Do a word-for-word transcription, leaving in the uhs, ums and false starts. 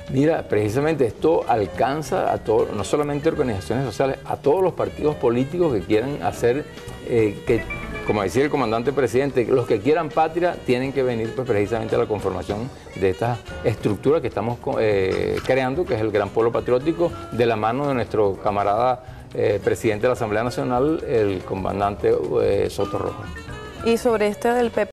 Mira, precisamente esto alcanza a todos, no solamente organizaciones sociales, a todos los partidos políticos que quieran hacer, eh, que, como decía el comandante presidente, los que quieran patria tienen que venir pues, precisamente a la conformación de esta estructura que estamos eh, creando, que es el Gran Polo Patriótico, de la mano de nuestro camarada eh, presidente de la Asamblea Nacional, el comandante eh, Soto Rojo. Y sobre este del P P